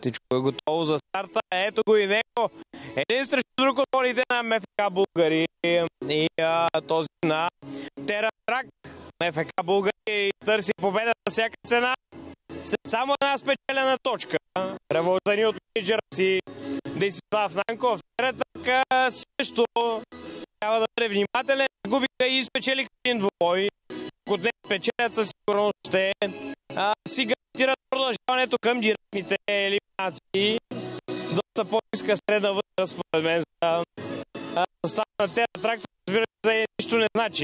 Всичко е готово за старта. Ето го и него. Един срещу друг отборите на МФК Булгари и този на Тератрак. МФК Булгари търси победа на всяка цена. След само една спечелена точка. Револтани от менеджера си Десислав Нанков. Тератрак също трябва да бъде внимателен. Губиха и спечелиха един двубой. Ако не спечелят, със сигурност ще си гарантират продължаването към директните елиминации. Доста по-ниска средна възраст, според мен, за състава на Тератрак. Разбира се, нищо не значи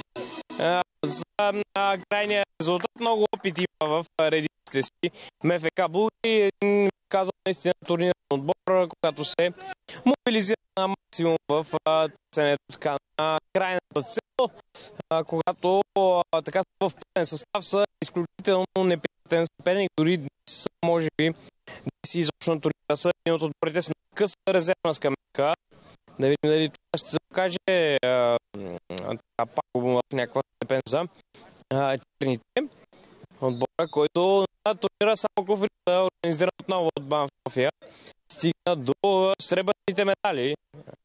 за крайния резултат. Много опит има в редиците си. МФК Булгари казва наистина турнирен отбор, когато се мобилизира на максимум в търсенето така на крайната цел, когато така в пълен състав са изключително неприятен съперник. Дори днес, може би, днес изобщо на турнира са един от отборите с къса резервна скамейка. Да видим дали това ще се окаже пак в някаква степен за черните. Отбора, който на турнира само Куфрията, организиран отново от БАН в София, стигна до сребърните медали.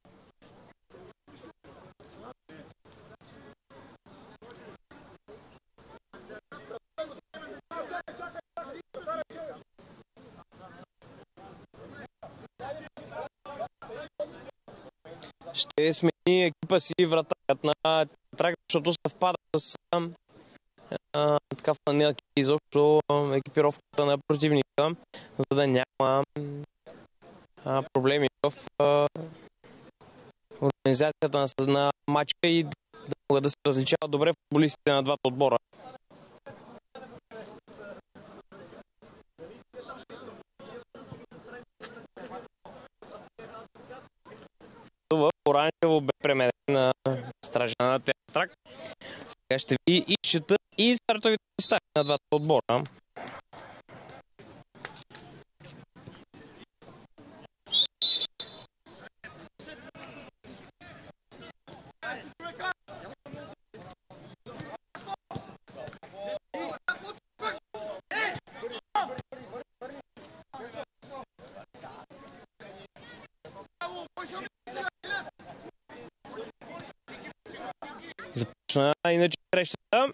Ще смени екипа си вратарят на Тератрак, защото съвпада с така фанелки изобщо екипировката на противника, за да няма проблеми в организацията на матча и да могат да се различават добре футболистите на двата отбора. В оранжево бе премерен на стража на Тератрак. Сега ще ви изчета и стартовите състави на двата отбора. Започна иначе срещата.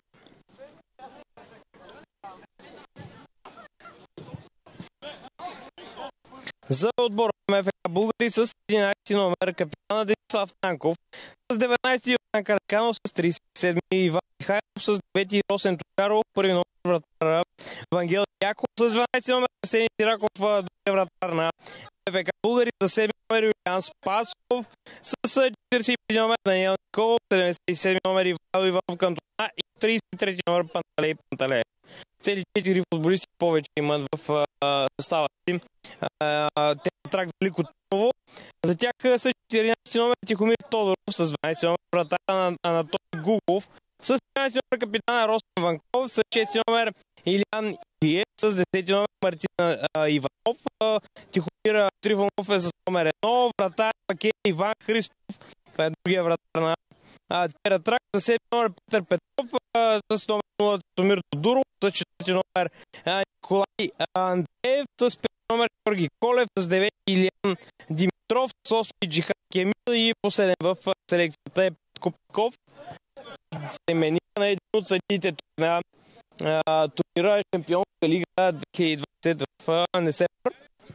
За отбора на МФК Булгари с 11 номер капитана Десислав Нанков, с 19 Йордан Караканов, с 37 Иван Михайлов, с 9 Росен Токаров, първи номер вратар Вангел Яков, с 12 номер Арсений Сираков, другия вратар на МФК Булгари, с 7 номер Юлиан Спасов, с 45 номер Даниел Николов, 77 номер Ивайло Иванов Кантона и 33 номер Панталей Панталеев. Цели 4 футболисти повече имат в състава си. Тератрак Велико Търново. За тях са 14 номер Тихомир Тодоров, с 12 номер вратар на Анатолий Гугов, с 13 номер капитана Росен Ванков, с 6 номер Илиан Иев, с 10 номер Мартин Иванов. Тихомир Трифонов е с номер 1, вратар пак е Иван Христов. Това е другия вратар на Тератрак, за 7 номер Петър Петров, с номер 0 Томир Тодоров, с 4 номер Николай Андреев, с 5 номер Георги Колев, с 9 Илиан Димитров, с 8 Джихад Кемил и последен в селекцията е Петко Петков. Семеника на един от съдиите на турнира Шампионска лига 2020 в Несебър.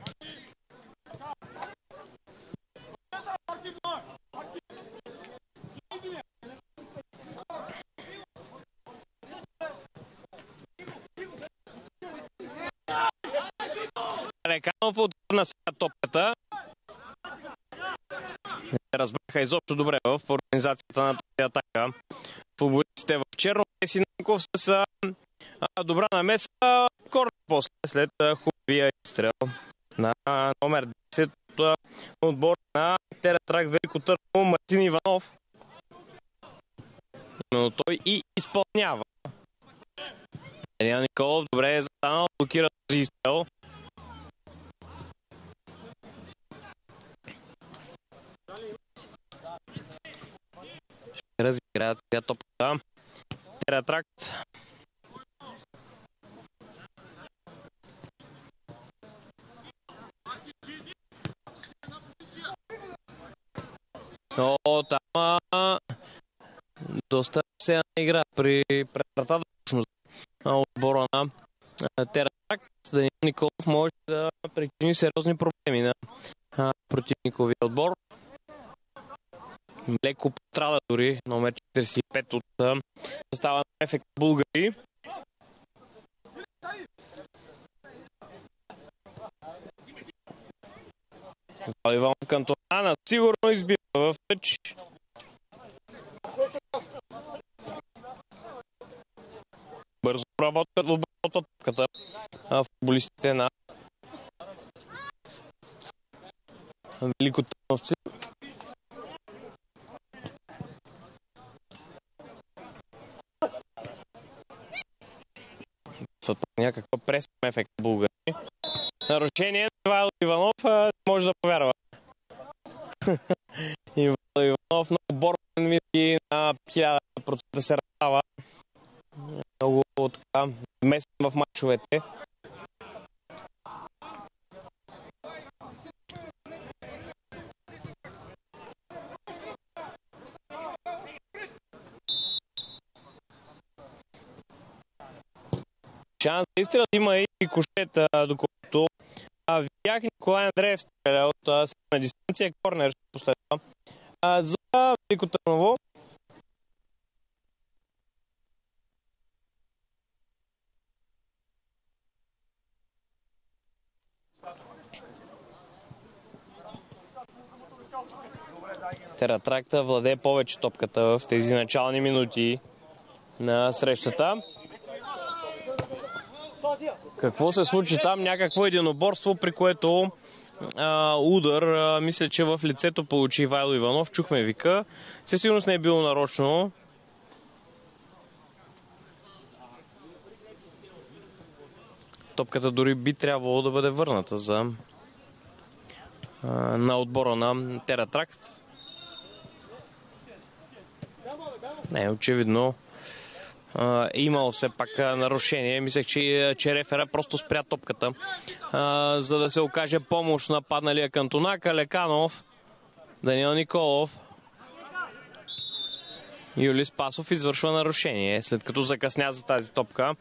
Леканов отвърна сега топката. Не се разбраха изобщо добре в организацията на тази атака. Футболистите в черно, Синанков с добра намеса. Корно после, след хубавия изстрел на номер 10 от отбор на Тератрак Велико Търново Мартин Иванов. Именно той и изпълнява. Даниел Николов добре е застанал, блокира този изстрел. Разиграят сега топката. Тератрак. там доста се игра при вратата отбора на Тератракт. Даниел Николов може да причини сериозни проблеми на противниковия отбор. Леко пострада дори номер 45 от състава на ФК Булгари. Иван Кантонана сигурно избива в тъч. Бързо обработват топката футболистите на Велико Търновци. Някаква преса на ефект Булгари. Нарушение на Ивайло Иванов, може да повярва. Ивайло Иванов много борен винаги на 1000% се раздава. Много така местен в мачовете. Шанс да изстрелят има и кошета, доколкото видях Николай Андреев стреля от средна дистанция. Корнер ще последва за Велико Търново. Тератракта владее повече топката в тези начални минути на срещата. Какво се случи там? Някакво единоборство, при което удар, мисля, че в лицето получи Ивайло Иванов. Чухме вика. Със сигурност не е било нарочно. Топката дори би трябвало да бъде върната на отбора на Тератракт. Не, очевидно имал все пак нарушение. Мислех, че рефера просто спря топката, за да се окаже помощ на падналия Кантонака. Леканов, Даниел Николов, Юли Спасов извършва нарушение, след като закъсня за тази топка.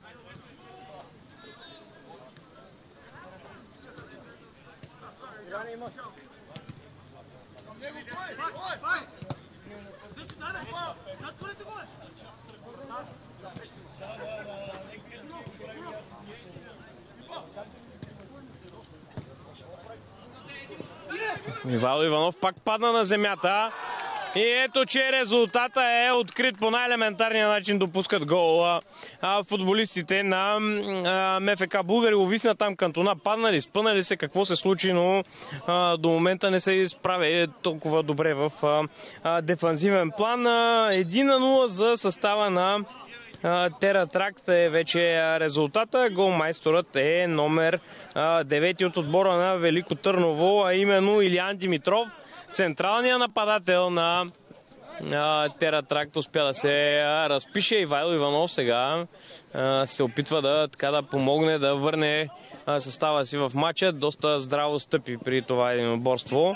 Ивайло Иванов пак падна на земята. И ето, че резултата е открит по най-елементарния начин. Допускат гол футболистите на МФК Булгари. Увисна там Кантона. Паднали, спънали се, какво се случи, но до момента не се изправя толкова добре в дефанзивен план. 1-0 за състава на Тератракт е вече резултата. Голмайсторът е номер 9 от отбора на Велико Търново, а именно Илиян Димитров. Централният нападател на Тератракт успя да се разпише. Ивайло Иванов сега се опитва да помогне да върне състава си в матча. Доста здраво стъпи при това единоборство.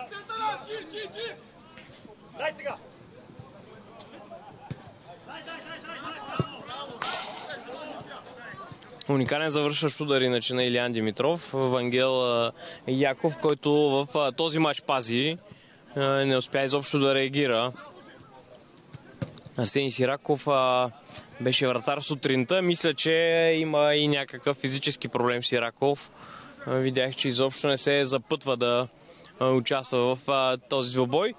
Уникален завършващ удар иначе на Илиян Димитров. Вангел Яков, който в този матч пази, не успя изобщо да реагира. Арсений Сираков беше вратар сутринта. Мисля, че има и някакъв физически проблем Сираков. Видях, че изобщо не се запътва да участва в този двубой.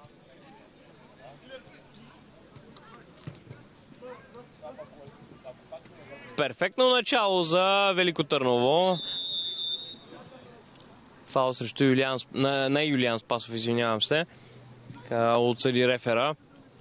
Перфектно начало за Велико Търново. Фаул срещу Юлиан Спасов, извинявам се. Отсъди рефера.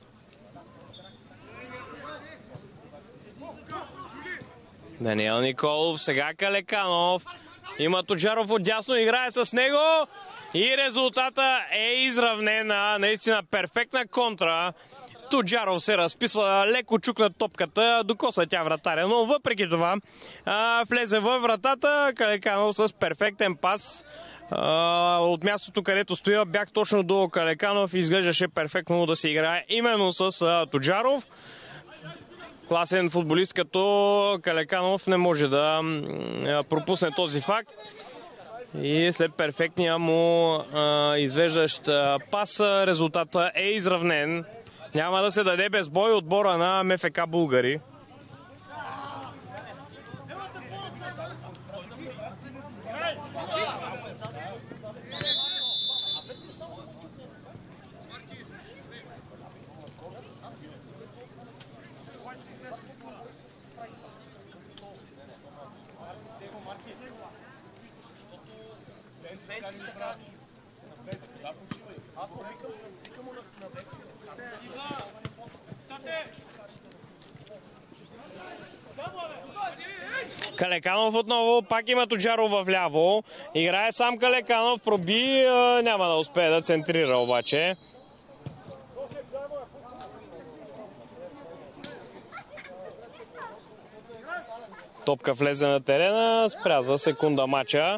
Даниел Николов, сега Калеканов. Има Тоджаров отдясно, играе с него. И резултата е изравнена. Наистина перфектна контра. Тоджаров се разписва, леко чукна топката, докосва тя вратаря, но въпреки това влезе във вратата. Калеканов с перфектен пас От мястото, където стоя, бях точно до Калеканов и изглеждаше перфектно да се играе именно с Тоджаров. Класен футболист като Калеканов не може да пропусне този факт. И след перфектния му извеждащ пас, резултата е изравнен. Няма да се даде без бой отбора на МФК Булгари. Калеканов отново, пак има Тоджаров в ляво. Играе сам Калеканов, проби, няма да успее да центрира обаче. Топка влезе на терена, спря за секунда мача.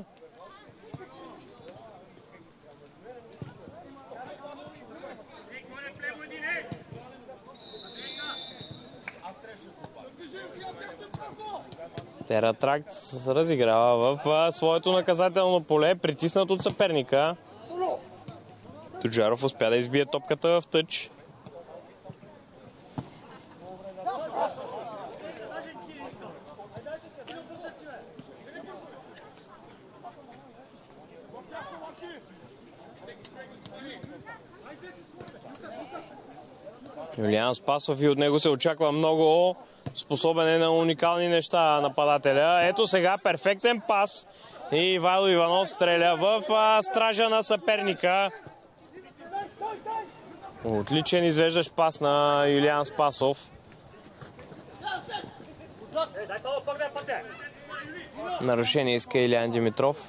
Тератракт се разиграва в своето наказателно поле, притиснат от съперника. Тоджаров успя да избие топката в тъч. Юлиан Спасов и от него се очаква много. Способен е на уникални неща нападателя. Ето сега перфектен пас. И Ивайло Иванов стреля в стража на съперника. Отличен извеждащ пас на Юлиан Спасов. Нарушение иска Илиян Димитров.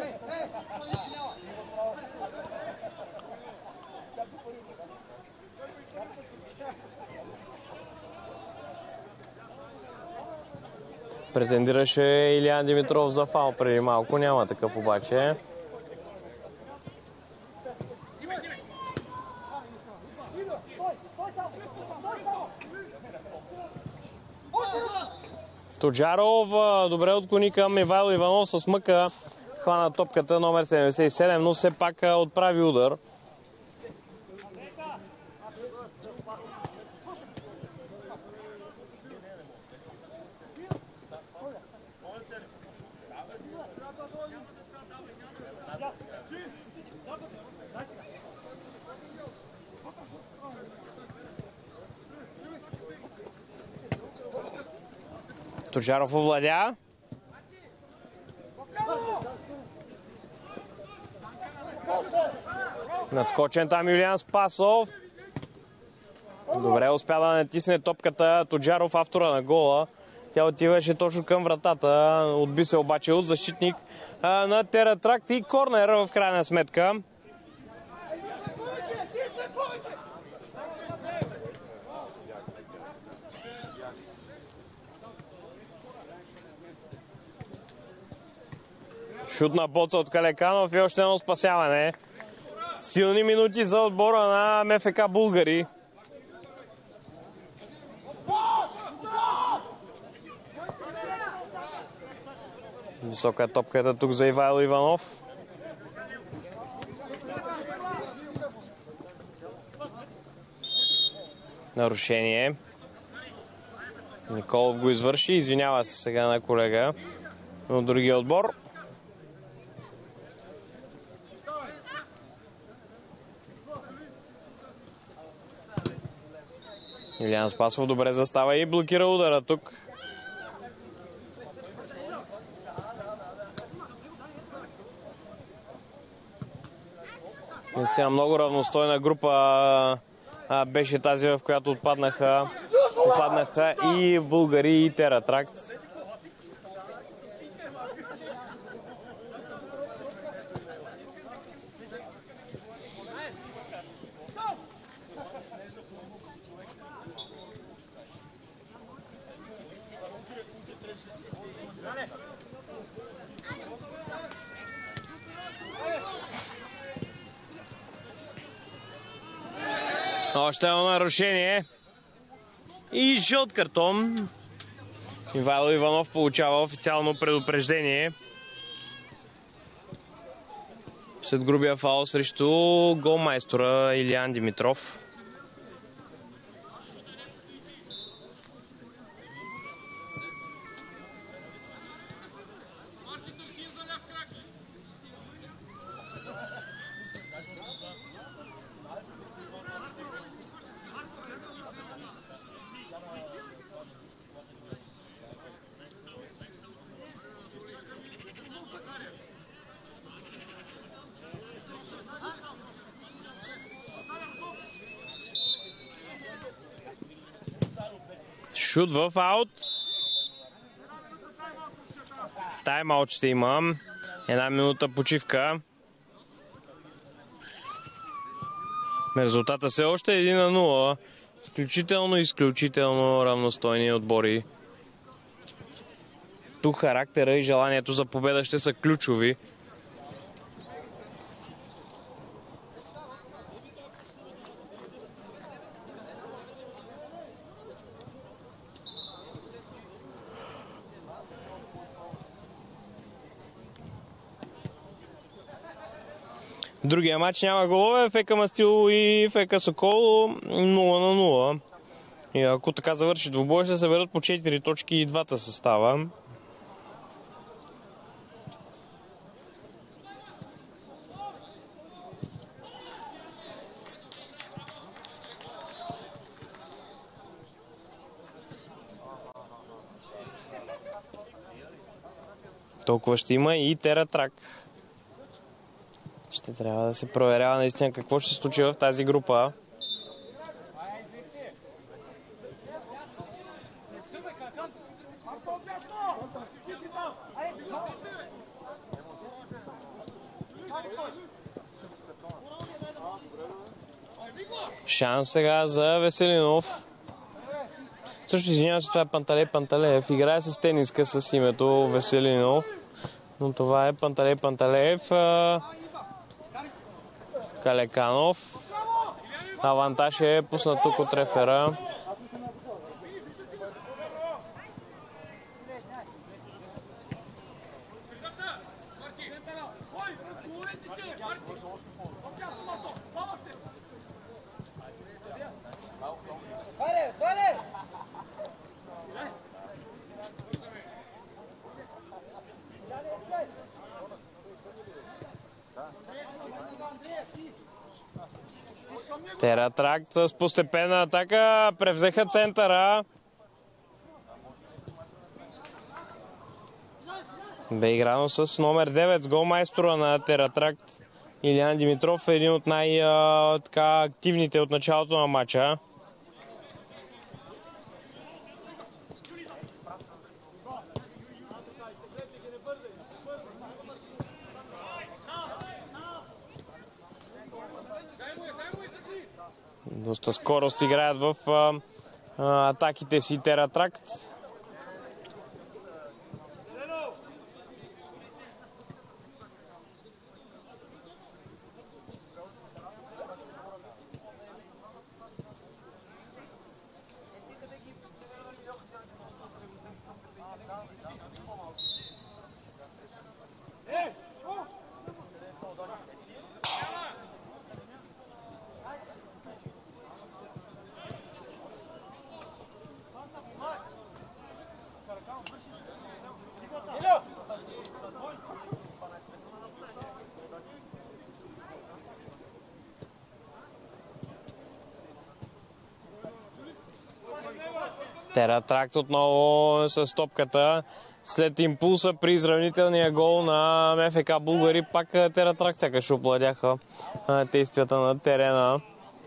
Претендираше Илиян Димитров за фаул преди малко. Няма такъв обаче. Тоджаров добре отклони към Ивайло Иванов с мъка. Хвана топката номер 77, но все пак отправи удар. Тоджаров овладя. Надскочен там Юлиан Спасов. Добре успя да натисне топката Тоджаров, автора на гола. Тя отиваше точно към вратата. Отби се обаче от защитник на Тератракт и корнер в крайна сметка. Шутна боца от Калеканов и още едно спасяване. Силни минути за отбора на МФК Булгари. Висока е топката тук за Ивайло Иванов. Нарушение. Николов го извърши. Извинява се сега на колега от другия отбор. Юлиан Спасов добре застава и блокира удара тук. Наистина много равностойна група беше тази, в която отпаднаха и Булгари, и Тератракт. Още едно нарушение. И жълт картон. Ивайло Иванов получава официално предупреждение. След грубия фаул срещу голмайстора Илиян Димитров. Шут в аут. Тайм-аут ще имам. Една минута почивка. Резултата все още е 1-0. Изключително равностойни отбори. Тук характера и желанието за победа ще са ключови. В другия матч няма голове. ФК Мастил и ФК Сокол 0-0. И ако така завърши двубой, ще се съберат по 4 точки и двата състава. Толкова ще има и Тератрак. Ще трябва да се проверява наистина какво ще се случи в тази група. Шанс сега за Веселинов. Също извинявам се, това е Панталей Панталеев. Играе с тениска с името Веселинов. Но това е Панталей Панталеев. Калеканов. Авантаж е пуснат тук от рефера. Тератрак с постепенна атака превзеха центъра. Бе играно с номер 9 с голмайстора на Тератракт. Илиян Димитров е един от най-активните от началото на матча. Доста скорост играят в атаките си Тератракт. Тератракт отново с топката. След импулса при изравнителния гол на МФК Булгари, пак Тератракт сякаш обладяха действията на терена.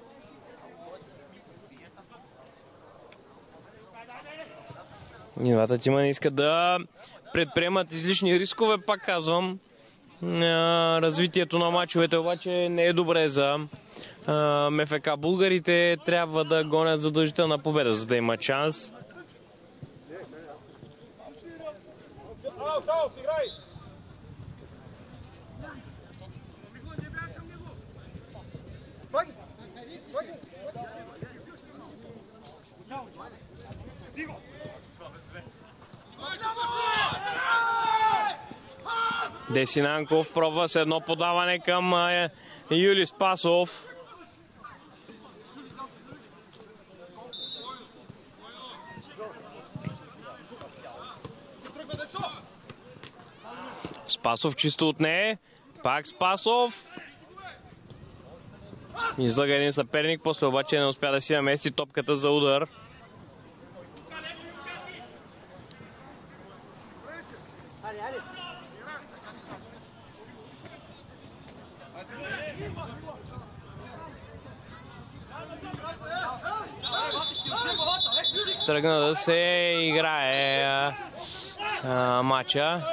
И двата тима не искат да предприемат излишни рискове, пак казвам. Развитието на мачовете обаче не е добре за МФК Булгарите. Трябва да гонят задължителна победа, за да има шанс. Десинанков пробва с едно подаване към Юли Спасов. Спасов чисто от нея. Пак Спасов. Излага един съперник, после обаче не успя да си намести топката за удар. Тръгна да се играе матча.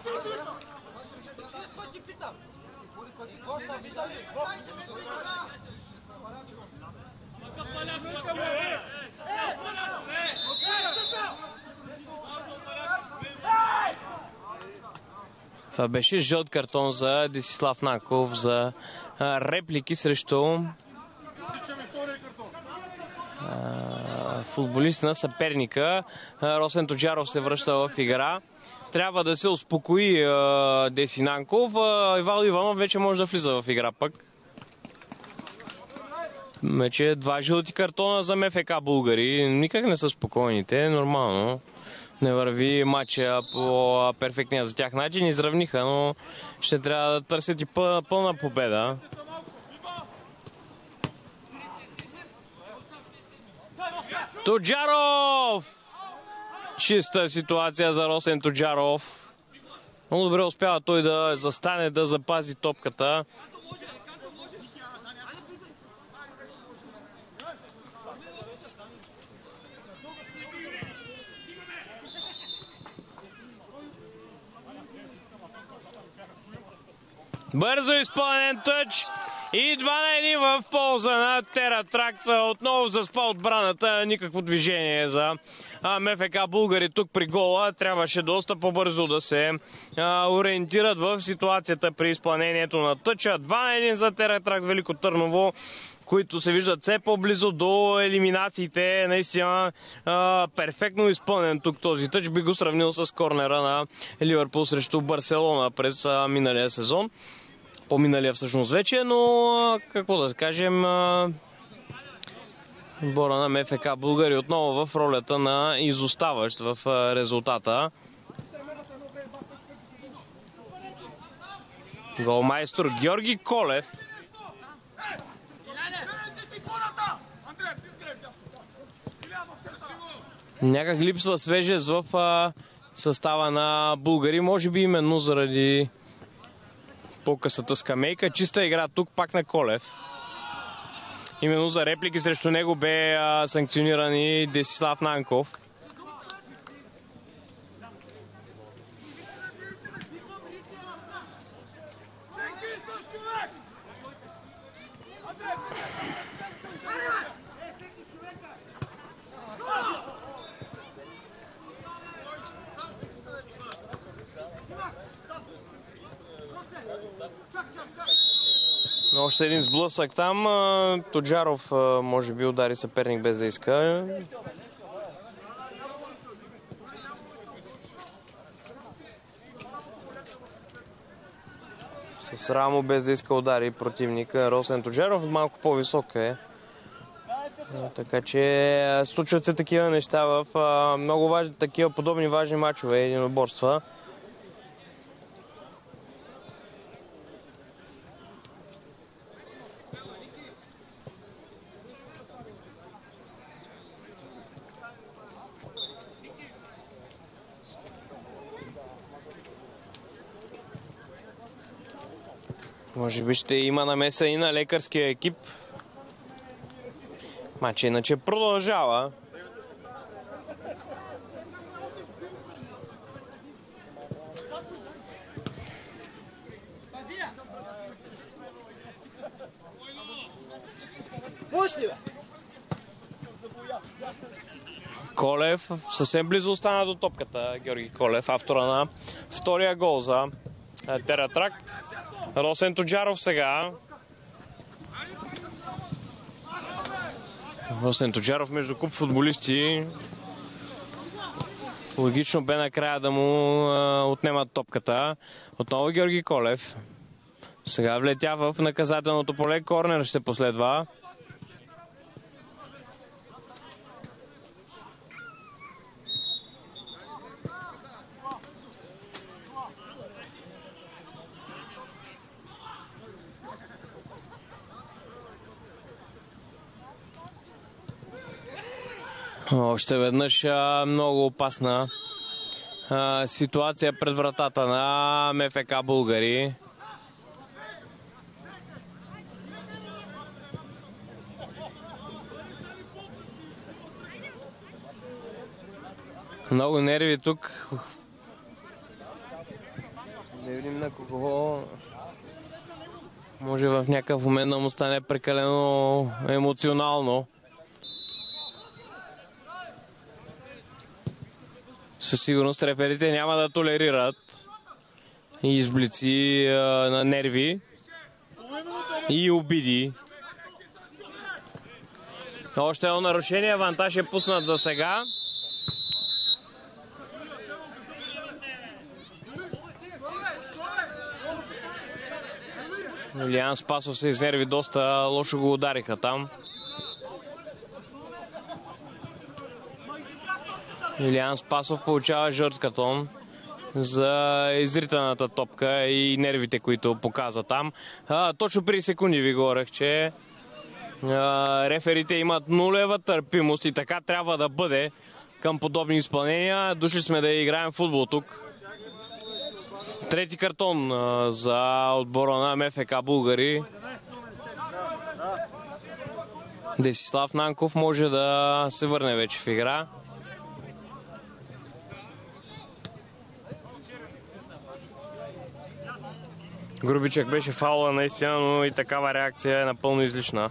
Това беше жълт картон за Десислав Нанков за реплики срещу футболист на съперника. Росен Тоджаров се връща в игра. Трябва да се успокои Десинанков. Ивайло Иванов вече може да влиза в игра пък. Вече 2 жълти картона за МФК Булгари. Никак не са спокойните, нормално. Не върви матча по перфектния за тях начин. Изравниха, но ще трябва да търсят и пълна победа. Тоджаров! Чиста ситуация за Росен Тоджаров. Много добре успява той да застане, да запази топката. Бързо изпълнен тъч и 2-1 в полза на Тератракт. Отново заспа отбраната. Никакво движение за МФК Булгари тук при гола. Трябваше доста по-бързо да се ориентират в ситуацията при изпълнението на тъча. 2-1 за Тератракт Велико Търново, които се виждат все по-близо до елиминациите. Наистина перфектно изпълнен тук този тъч. Би го сравнил с корнера на Ливърпул срещу Барселона през миналия сезон. По-миналия всъщност вече, но какво да кажем, отбора на МФК Булгари отново в ролята на изоставащ в резултата. Голмайстор Георги Колев. Някак липсва свежест в състава на Булгари, може би именно заради по-късата скамейка. Чиста игра тук пак на Колев. Именно за реплики срещу него бе санкциониран и Десислав Нанков. Още един сблъсък там. Тоджаров може би удари съперник без да иска. С рамо без да иска удари противника. Росен Тоджаров малко по-висок е. Така че случват се такива неща в много важни, такива подобни важни мачове и единоборства. Може би ще има намеса и на лекарския екип. Матчът иначе продължава. Колев съвсем близо остана до топката. Георги Колев, автора на втория гол за Тератракт. Росен Тоджаров сега. Росен Тоджаров между куп футболисти. Логично бе накрая да му отнемат топката. Отново Георги Колев. Сега влетя в наказателното поле. Корнер ще последва. Още веднъж много опасна ситуация пред вратата на МФК Булгари. Много нерви тук. Не видим на кого. Може в някакъв момент да му стане прекалено емоционално. Със сигурност реферите няма да толерират изблици на нерви и обиди. Още едно нарушение. Авантаж е пуснат за сега. Илиян Спасов се изнерви доста. Лошо го удариха там. Илиян Спасов получава жълт картон за изританата топка и нервите, които показа там. Точно преди секунди ви говорех, че реферите имат нулева търпимост и така трябва да бъде към подобни изпълнения. Дошли сме да играем футбол тук. Трети картон за отбора на МФК Булгари. Десислав Нанков може да се върне вече в игра. Грубичък беше фаула наистина, но и такава реакция е напълно излишна.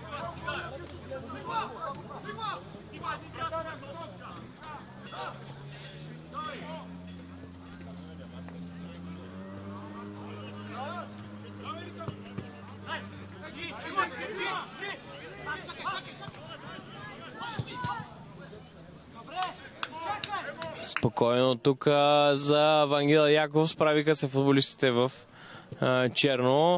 Спокойно тук за Вангел Яков. Справиха се футболистите в черно.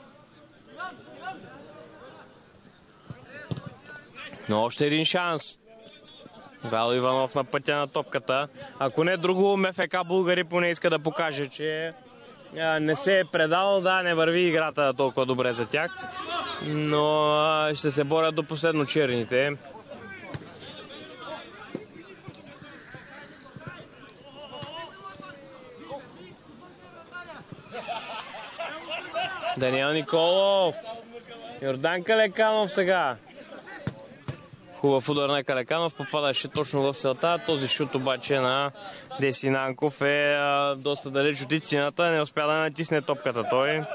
Но още един шанс. Вало Иванов на пътя на топката. Ако не друго, МФК Булгари поне иска да покаже, че не се е предал. Да, не върви играта толкова добре за тях. Но ще се борят до последно черните. Даниел Николов. Йордан Калеканов сега. Хубав удар на Калеканов. Попадаше точно в целта. Този шут обаче на Деси Нанков е доста далеч от истината. Не успя да натисне топката той.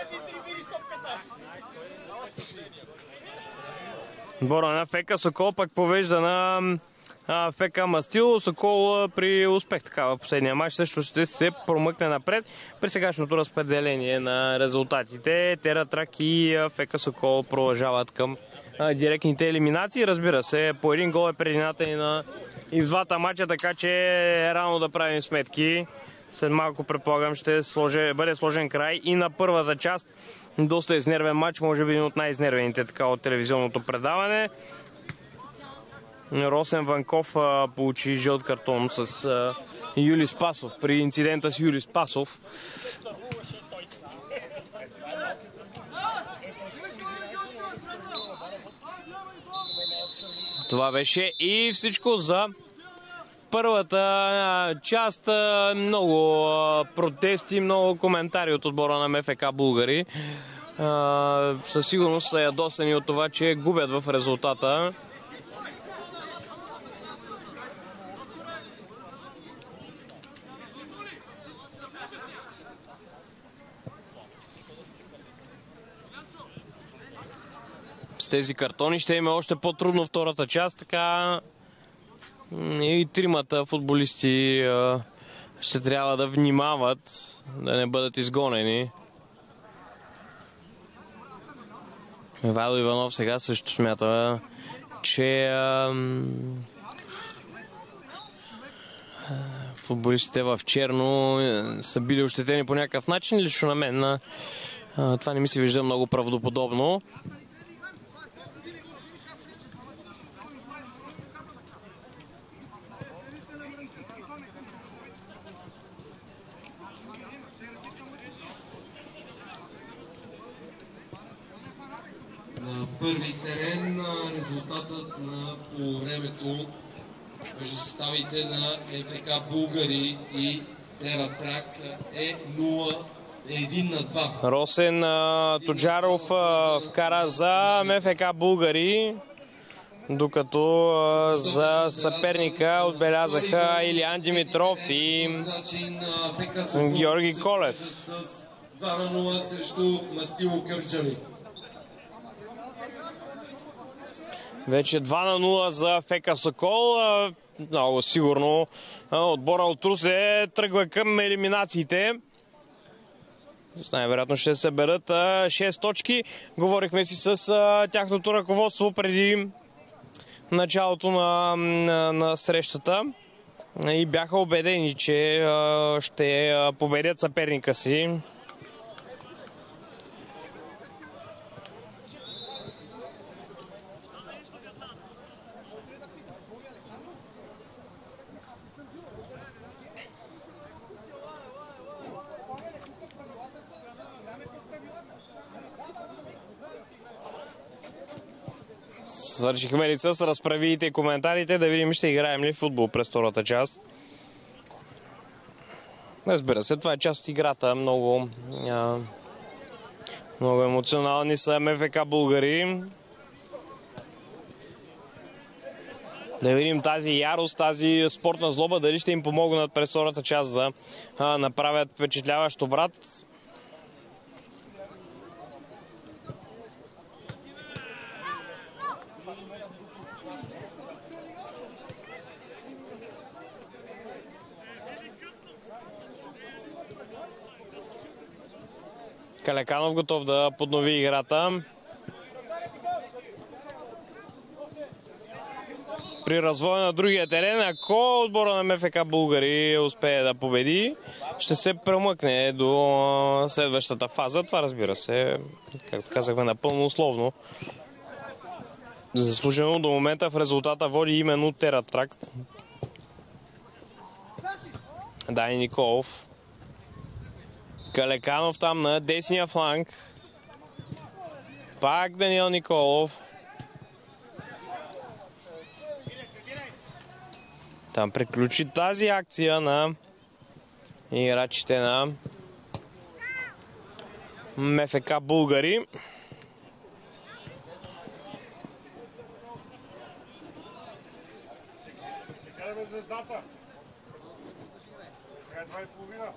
Бора на ФК Сокол пък повежда на ФК Мастил. Сокол при успех така в последния матч също ще се промъкне напред при сегашното разпределение на резултатите. Тератрак и ФК Сокол продължават към директните елиминации. Разбира се, по един гол е предината и в двата матча, така че е рано да правим сметки. След малко, предполагам, ще бъде сложен край и на първата част. Доста изнервен матч, може би един от най-изнервените така от телевизионното предаване. Росен Ванков получи жълт картон с Юли Спасов при инцидента с Юли Спасов. Това беше и всичко за първата част. Много протести, много коментари от отбора на МФК Булгари. Със сигурност са ядосани от това, че губят в резултата. С тези картони ще има още по-трудно втората част, така и тримата футболисти ще трябва да внимават да не бъдат изгонени. Вайло Иванов сега също смята, че футболистите в черно са били ощетени по някакъв начин. Лично на мен това не ми се вижда много правдоподобно. На първи терен резултатът на полувремето между съставите на МФК Булгари и Тератрак е 1-2. Росен Тоджаров вкара за МФК Булгари, докато за съперника отбелязаха Илиян Димитров и Георги Колев. 2-0 срещу Мастило Кърджали. Вече 2-0 за ФК Сокол. Много сигурно отбора от Русе тръгва към елиминациите. Най-вероятно ще се съберат 6 точки. Говорихме си с тяхното ръководство преди началото на срещата и бяха убедени, че ще победят съперника си. Свършихме ли с разправиите и коментарите, да видим ще играем ли футбол през втората част. Разбира се, това е част от играта. Много емоционални са МФК Булгари. Да видим тази ярост, тази спортна злоба, дали ще им помогнат през втората част да направят впечатляващ обрат. Калеканов готов да поднови играта. При развоя на другия терен, ако отбора на МФК Булгари успее да победи, ще се премъкне до следващата фаза. Това, разбира се, както казахме, напълно условно. Заслужено до момента в резултата води именно Тератрак. Дани Николов. Калеканов там на десния фланг. Пак Даниел Николов. Там приключи тази акция на играчите на МФК Булгари. Звездата. Сега е 2,5.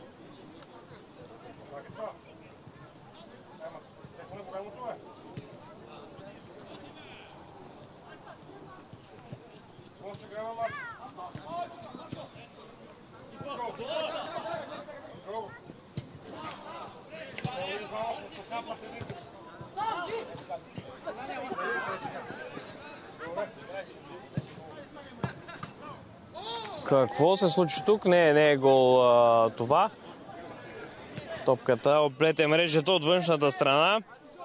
Какво се случи тук? Не е гол това. Топката оплете мрежата от външната страна.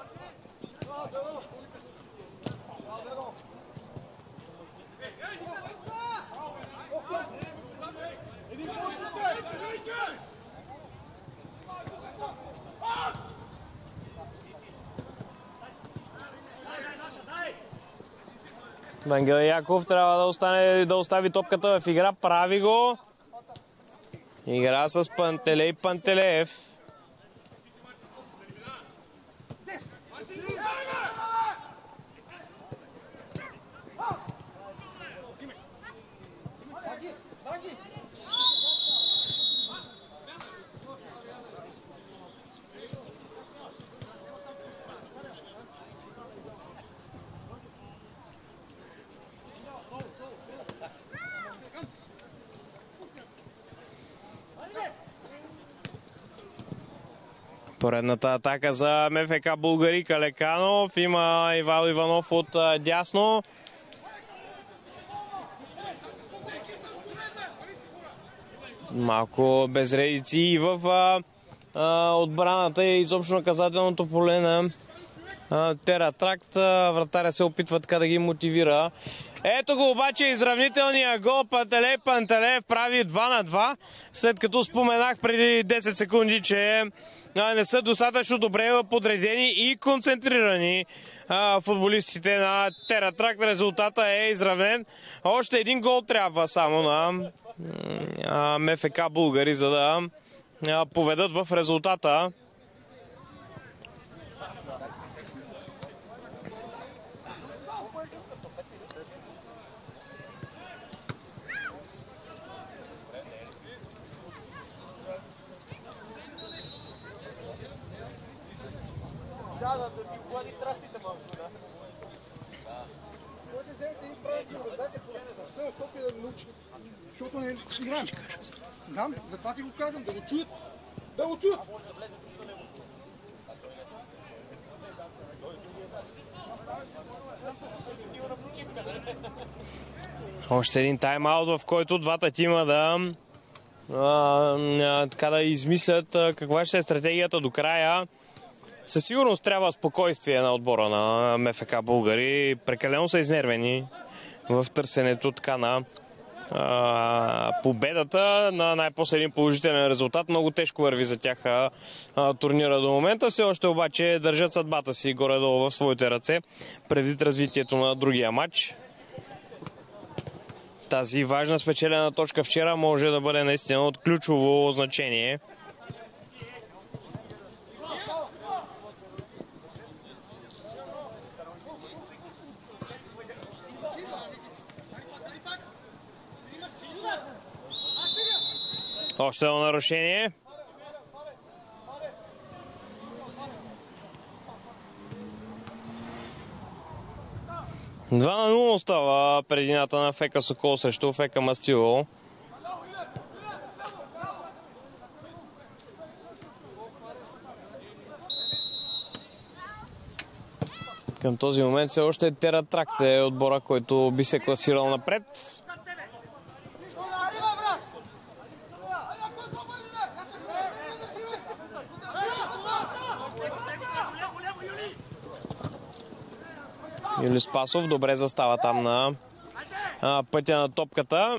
Вангел Яков трябва да остави топката в игра. Прави го. Игра с Пантелей Пантелеев. Поредната атака за МФК Булгари. Калеканов. Има Ивайло Иванов от дясно. малко безредици и в отбраната и изобщо наказателното поле на Тератракт. Вратаря се опитва така да ги мотивира. Ето го обаче изравнителния гол. Пантелеев прави 2-2, след като споменах преди 10 секунди, че не са достатъчно добре подредени и концентрирани футболистите на Тератракт. Резултата е изравнен. Още един гол трябва само на МФК Булгари, за да поведат в резултата. Да ти оглади страстите малко, да. Може да вземете и правите, раздайте по София да научи, защото не играем. Знам, затова ти го казвам, да го чуят. Да го чуят! Още един тайм-аут, в който двата тима да измислят каква ще е стратегията до края. Със сигурност трябва спокойствие на отбора на МФК Булгари. Прекалено са изнервени в търсенето така на победата, на най-после един положителен резултат. Много тежко върви за тях турнира до момента. Все още обаче държат съдбата си горе-долу в своите ръце предвид развитието на другия матч. Тази важна спечелена точка вчера може да бъде наистина от ключово значение. Още едно нарушение. Два на 0 остава предината на ФК Сокол срещу ФК Мастило. Към този момент все още Тератракт е отбора, който би се класирал напред. Юли Спасов добре застава там на пътя на топката.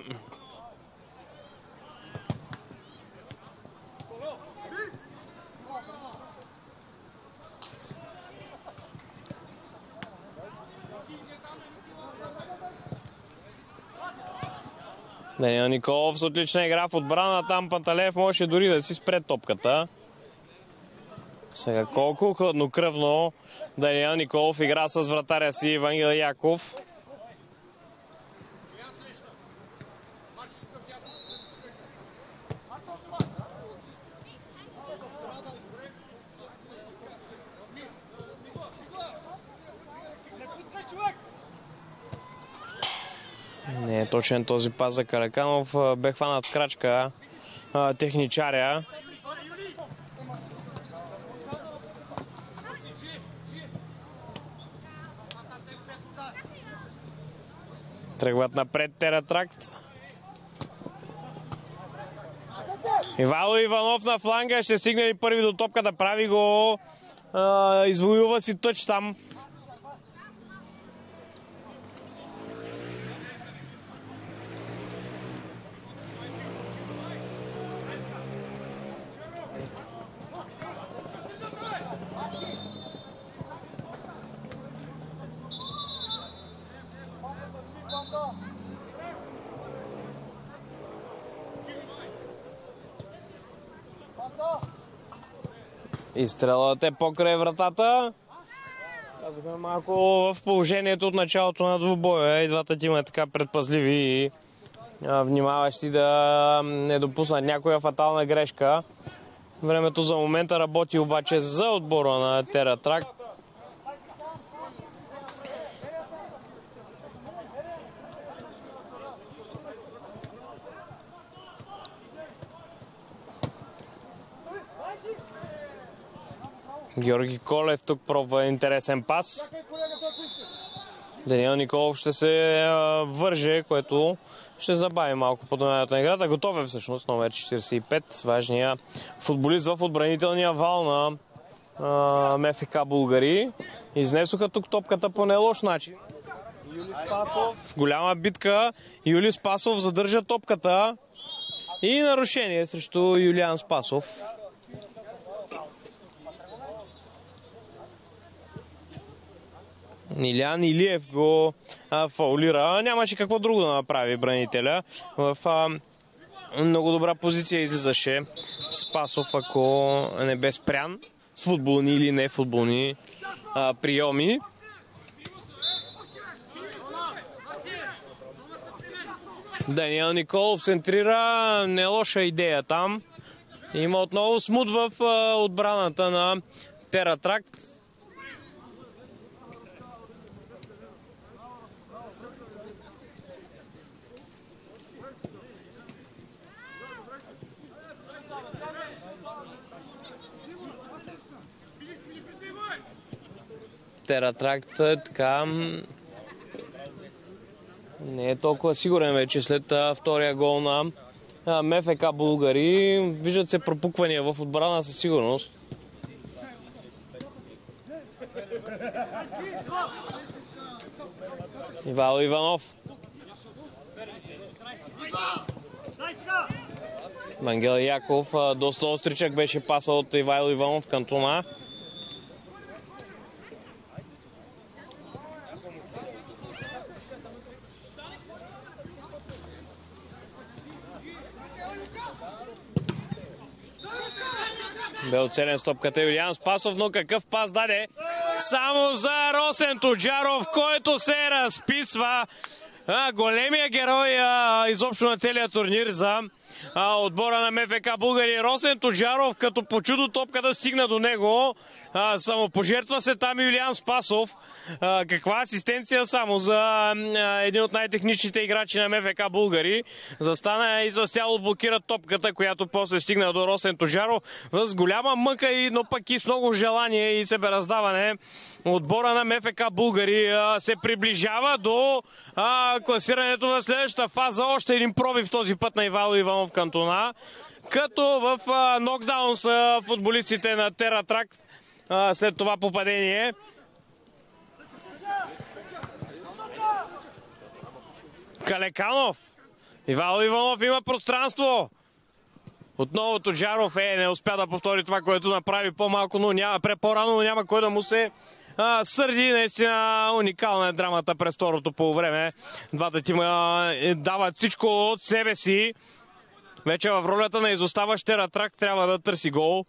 Даниел Николов с отлична игра в отбрана. Там Пантелеев можеше дори да си спре топката. Сега колко хладнокръвно Даниел Николов игра с вратаря си Ивангел Яков. Не е точен този пас за Каляканов. Бе хванат крачка техничаря. Тръгват напред Тератракт. Ивайло Иванов на фланга. Ще стигне ли първи до топката? Прави го. Извоюва си тъч там. Изстрелът е покрай вратата. Казахме малко в положението от началото на двубоя. И двата тима така предпазливи и внимаващи да не допуснат някоя фатална грешка. Времето за момента работи обаче за отбора на Тератракт. Георги Колев тук пробва интересен пас. Даниел Николов ще се върже, което ще забави малко подновяването на играта. Готов е всъщност номер 45, важния футболист в отбранителния вал на МФК Булгари. Изнесоха тук топката по нелош начин. Юли Спасов, голяма битка. Юли Спасов задържа топката и нарушение срещу Юлиан Спасов. Илян Илиев го фаулира. Нямаше какво друго да направи бранителя. В много добра позиция излизаше Спасов, ако не бе спрян с футболни или не футболни приеми. Даниел Николов центрира. Не лоша идея там. Има отново смут в отбраната на Тератракт. Тератракт така не е толкова сигурен вече след втория гол на МФК Булгари. Виждат се пропуквания в отбрана със сигурност. Ивайло Иванов. Вангел Яков. Доста остричък беше паса от Ивайло Иванов в Кантона. Бе оцелен стопката Юлиан Спасов, но какъв пас даде само за Росен Тоджаров, който се разписва. Големия герой изобщо на целия турнир за отбора на МФК Булгари. Росен Тоджаров, като по чудо топката стигна до него. Самопожертва се там Юлиан Спасов. Каква асистенция само за един от най-техничните играчи на МФК Булгари. Застана и за цяло блокира топката, която после стигна до Росен Тоджаров. С голяма мъка, но пък и с много желание и себераздаване. Отбора на МФК Булгари се приближава до класирането в следващата фаза. Още един пробив този път на Ивайло Иванов Кантона. Като в нокдаун са футболистите на Тератракт след това попадение. Калеканов. Ивайло Иванов има пространство. Отново Тоджаров не успя да повтори това, което направи по-малко, но по-рано, но няма кой да му се сърди. Наистина уникална е драмата през второто полувреме. Двата тима дават всичко от себе си. Вече в ролята на изоставащ Тератракт трябва да търси гол.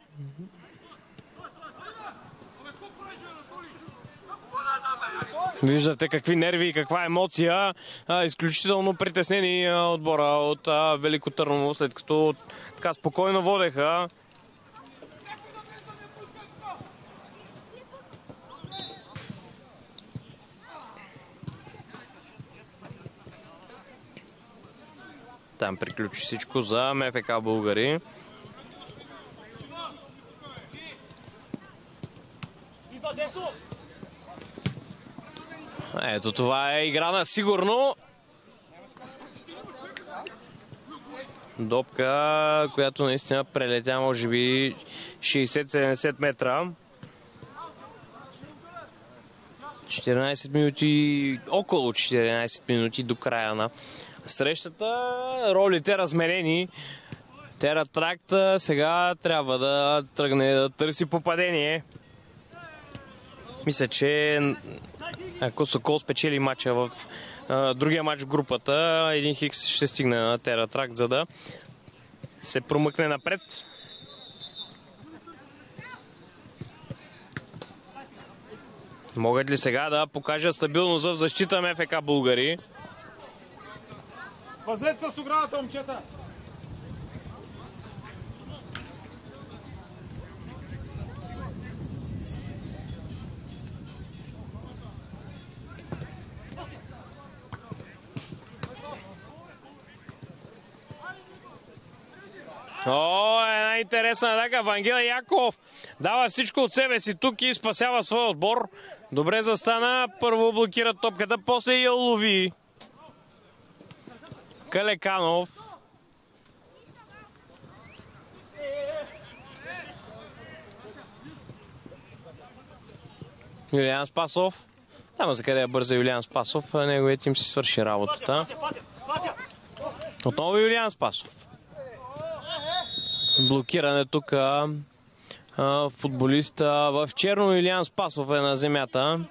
Виждате какви нерви и каква емоция. Изключително притеснени отбора от Велико Търново, след като така спокойно водеха. Там приключи всичко за МФК Булгари. Ето това е игра на сигурно. Допка, която наистина прелетя може би 60-70 метра. 14 минути, около 14 минути до края на срещата. Ролите размерени. Тератракт сега трябва да тръгне да търси попадение. Мисля, че ако Сокол спечели матча в другия матч в групата, един хикс ще стигне на Тератракт, за да се промъкне напред. Могат ли сега да покажат стабилност в защита МФК Булгари? Пазете с оградата, момчета! Една интересна атака. Вангел Яков дава всичко от себе си тук и спасява своя отбор. Добре застана, първо блокира топката, после я лови. Калеканов. Юлиан Спасов. Там за къде е бърза Юлиан Спасов, неговият им си свърши работата. Отново Юлиан Спасов. Блокиране тук. Футболиста в черно Юлиан Спасов е на земята.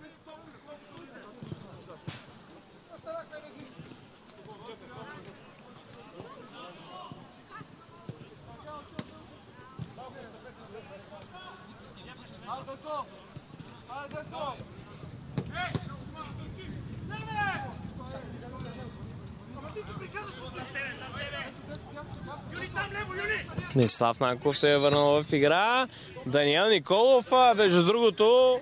Десислав Нанков се е върнал в игра. Даниел Николов, между другото,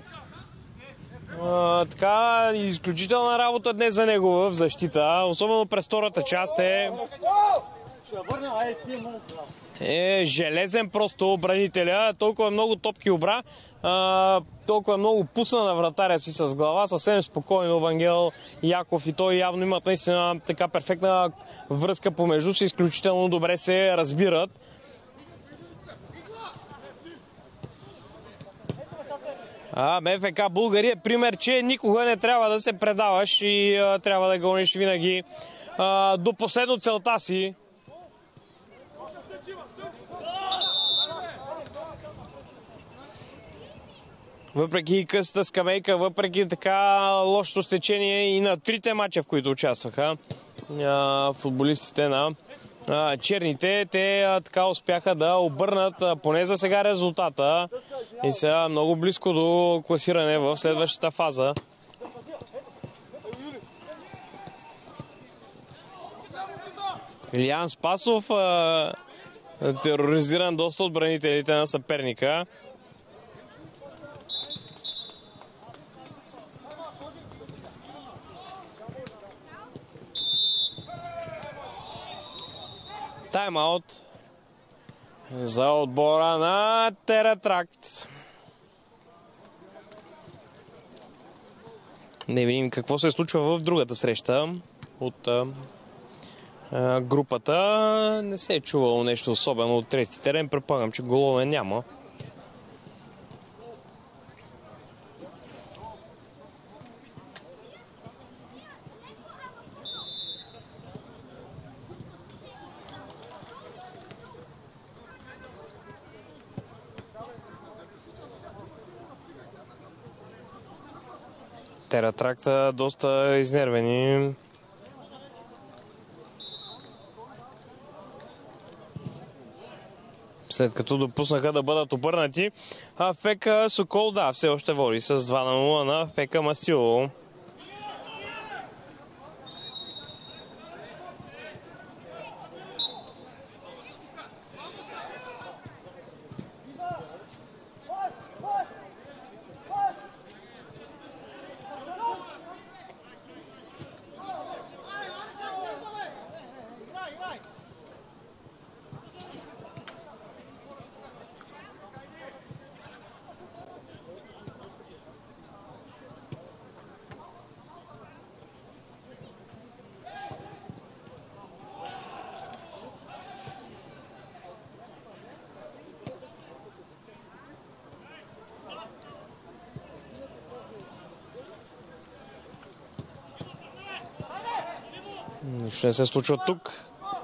така изключителна работа днес за него в защита, особено през втората част е железен просто обранителя, толкова много топки обра, толкова много пусна на вратаря си с глава, съвсем спокойно Вангел Яков и той явно имат наистина така перфектна връзка помежду си, изключително добре се разбират. МФК България е пример, че никога не трябва да се предаваш и трябва да гониш винаги до последно целта си. Въпреки късата скамейка, въпреки така лошото стечение и на трите мача, в които участваха футболистите на черните, те така успяха да обърнат поне за сега резултата и са много близко до класиране в следващата фаза. Илиян Спасов тероризиран доста от бранителите на съперника. Тайм-аут за отбора на Тератракт. Не видим какво се случва в другата среща от групата. Не се е чувало нещо особено от трети терен. Предполагам, че голове няма. Тератракта доста изнервени. След като допуснаха да бъдат обърнати. ФК Сокол, да, все още води с 2-0 на ФК Масилово. Нищо не се случва тук.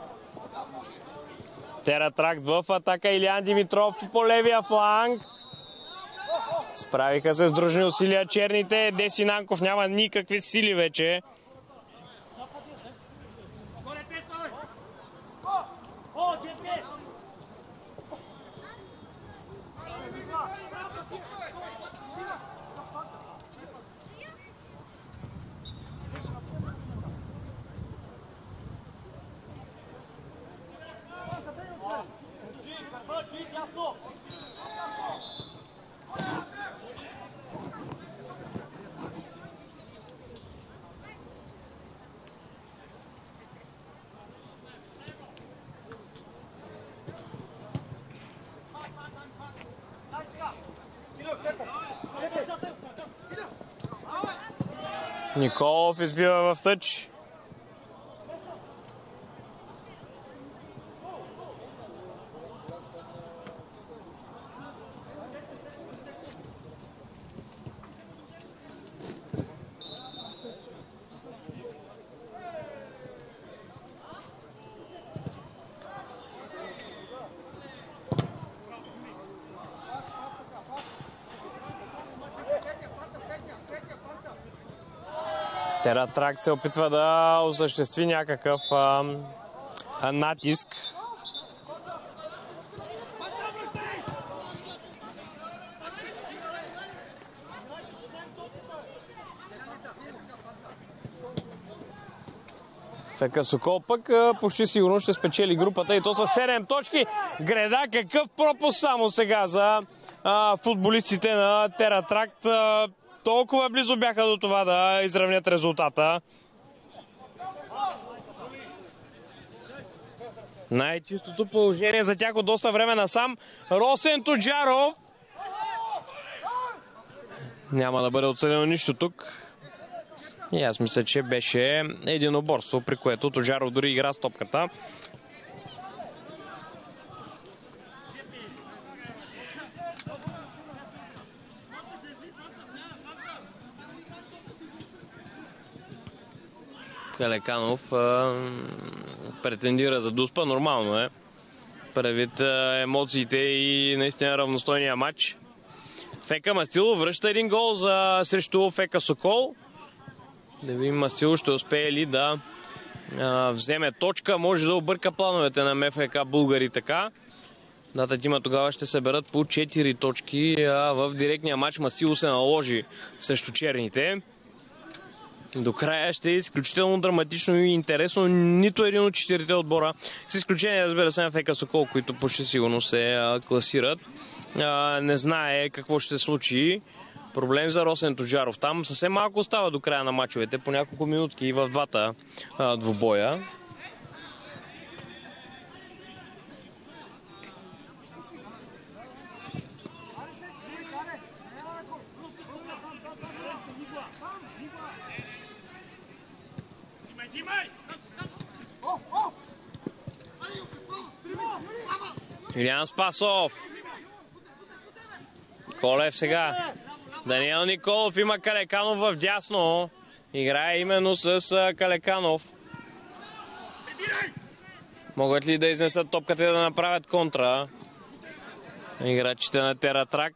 Тератракт в атака. Илиян Димитров по левия фланг. Справиха се с дружни усилия черните. Деси Нанков няма никакви сили вече. Николов избива в тъч. Тератрак се опитва да осъществи някакъв натиск. ФК Сокол пък почти сигурно ще спечели групата и то са 7 точки. Греда, какъв пропуск само сега за футболистите на Тератракт. Толкова близо бяха до това да изравнят резултата. Най-чистото положение за тях от доста време насам. Росен Тоджаров. Няма да бъде отсъдено нищо тук. И аз мисля, че беше единоборство, при което Тоджаров дори игра с топката. Калеканов претендира за дуспа, нормално е. Предвид емоциите и наистина равностойния матч. ФК Мастило връща един гол срещу ФК Сокол. Да видим Мастило ще успее ли да вземе точка. Може да обърка плановете на МФК Булгари така. Дата тима тогава ще съберат по 4 точки. В директния матч Мастило се наложи срещу черните. До края ще е изключително драматично и интересно. Нито един от 4 отбора, с изключение, разбира се, на ФК Сокол, които почти сигурно се класират, не знае какво ще се случи. Проблем за Росен Тоджаров. Там съвсем малко остава до края на мачовете, по няколко минутки и в двата двубоя. Юлиан Спасов. Колев сега. Даниел Николов има Калеканов в дясно. Играе именно с Калеканов. Могат ли да изнесат топката и да направят контра? Играчите на Тератрак.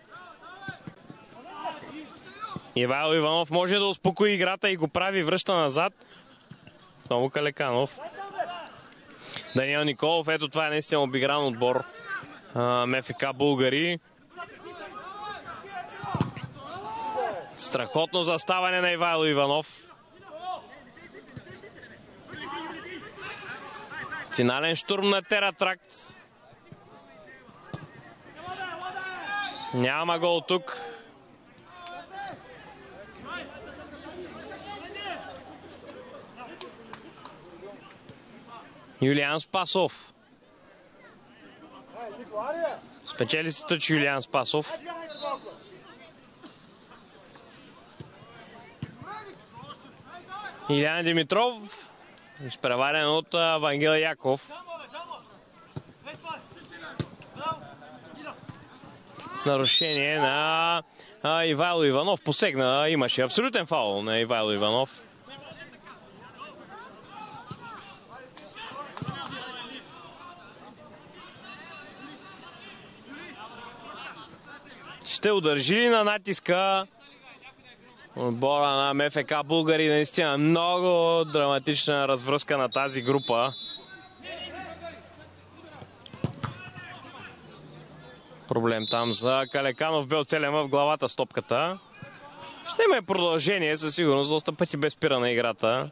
Ивайло Иванов може да успокои играта и го прави, връща назад. Много Калеканов. Даниел Николов, ето това е наистина обигран отбор. МФК Булгари. Страхотно заставане на Ивайло Иванов. Финален штурм на Тератракт. Няма гол тук. Юлиан Спасов. Спечели си тъч Юлиан Спасов. Илян Димитров. Изпреварен от Вангел Яков. Нарушение на Ивайло Иванов. Посегна. Имаше абсолютен фаул на Ивайло Иванов. Ще удържи ли на натиска отбора на МФК Булгари? Наистина много драматична развръзка на тази група. Проблем там за Калеканов. Бе оцелен в главата с топката. Ще има продължение, със сигурност. Доста пъти бе спирана играта.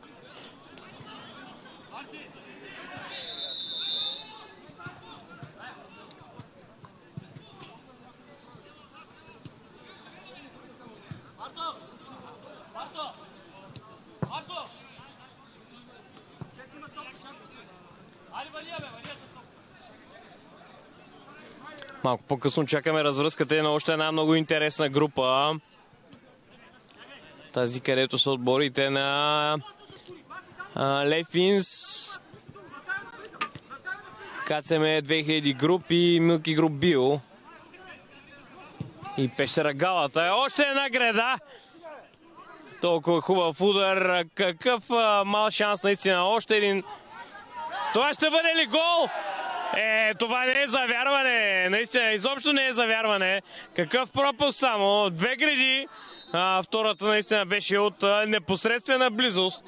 Малко по-късно чакаме развръзката и на още една много интересна група. Тази, където са отборите на Лефинс, КЦМ 2000 груп и Милки груп Био. И Пещера Галата е още една греда. Толкова хубав удар. Какъв мал шанс наистина. Още един. Това ще бъде ли гол? Това не е завярване. Наистина, изобщо не е завярване. Какъв пропуск само. Две греди. Втората наистина беше от непосредствена близост.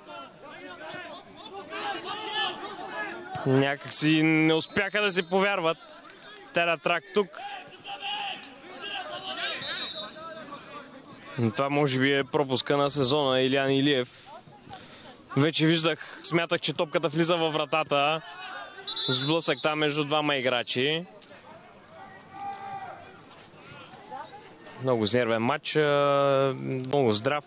Някак си не успяха да си повярват. Тератрак тук. Това може би е пропуска на сезона. Илиян Илиев. Вече смятах, че топката влиза във вратата. Сблъсък там между двама играчи. Много нервен матч. Много здрав.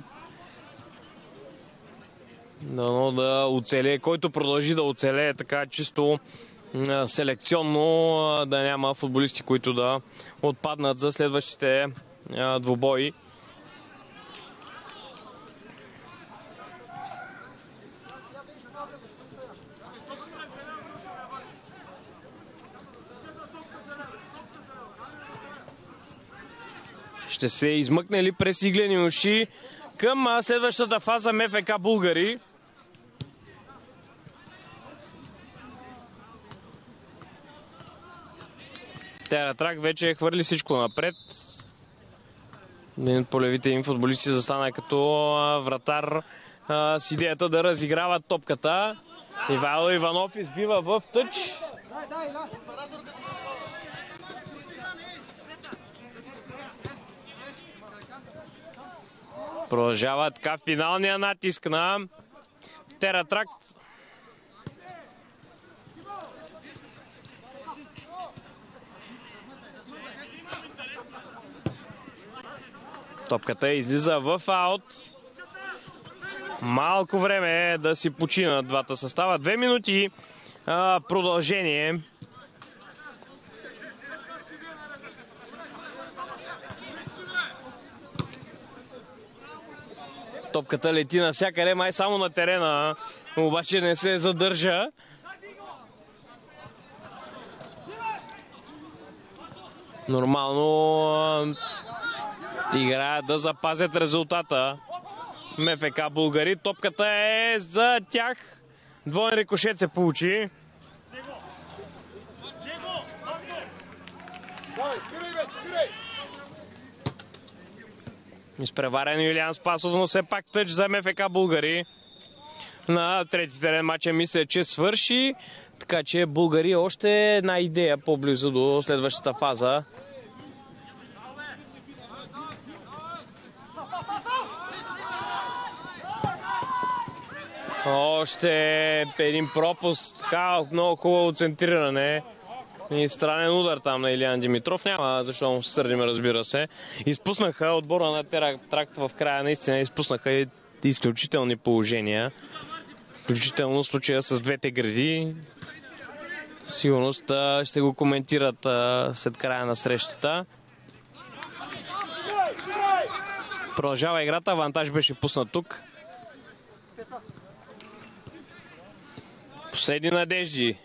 Дано да оцелее. Който продължи да оцелее така чисто селекционно, да няма футболисти, които да отпаднат за следващите двубои. Ще се измъкне ли през иглени уши към следващата фаза МФК Булгари. Тератрак вече хвърли всичко напред. Един от полевите им футболисти застана като вратар с идеята да разиграват топката. Ивайло Иванов избива в тъч. Продължава така финалния натиск на Тератрак. Топката излиза в аут. Малко време е да си починат двата състава. 2 минути продължение. Топката лети навсякъде, май само на терена, обаче не се задържа. Нормално играят да запазят резултата. МФК Булгари. Топката е за тях. Двоен рикошет се получи. Изпреварен Юлиан Спасов, но все пак тъч за МФК Булгари. На трети терен матча мисля, че свърши. Така че Булгари още една идея по-близо до следващата фаза. Още един пропуск. Така много хубаво центриране. И странен удар там на Илиян Димитров. Няма защо му се сърдим, разбира се. Изпуснаха отбора на Тератрак в края. Наистина изпуснаха изключителни положения. Включително случая с двете гради. Сигурност ще го коментират след края на срещата. Продължава играта. Авантаж беше пуснат тук. Последни надежди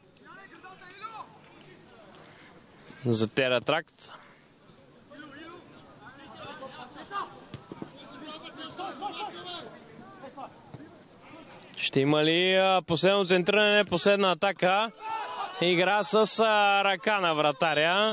за Тератракт. Ще има ли последно центриране, последна атака? Игра с ръка на вратаря.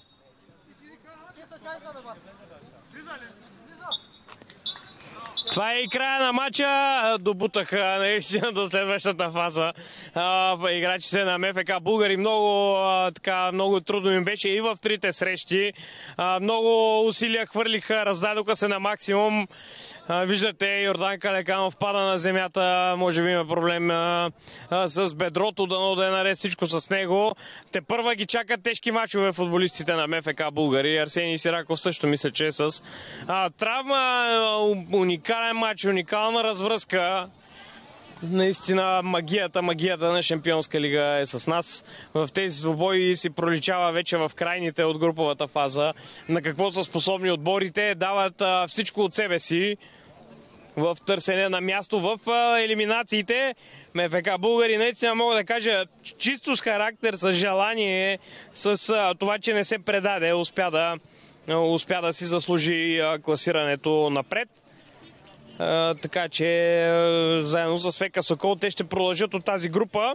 Това е и края на матча. Добутаха наистина до следващата фаза. Играчите на МФК Булгари много трудно им беше и в трите срещи. Много усилия хвърлиха, раздадоха се на максимум. Виждате, Йордан Калеканов пада на земята. Може би има проблем с бедрото, дано да е наред всичко с него. Те първа ги чакат тежки мачове футболистите на МФК Булгари. Арсений Сираков също мисля, че е с травма. Уникален матч, уникална развръзка. Наистина магията на Шампионска лига е с нас. В тези двубои си проличава вече в крайните от груповата фаза на какво са способни отборите. Дават всичко от себе си в търсене на място в елиминациите. МФК Булгари наистина мога да кажа чисто с характер, с желание, с това, че не се предаде, успя да си заслужи класирането напред. Така че заедно с ФК Сокол те ще продължат от тази група.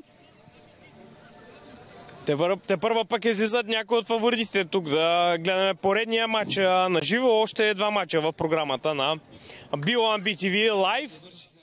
Те първа пък излизат някои от фаворитите тук да гледаме поредния матч на живо. Още 2 матча в програмата на Билан BTV Live.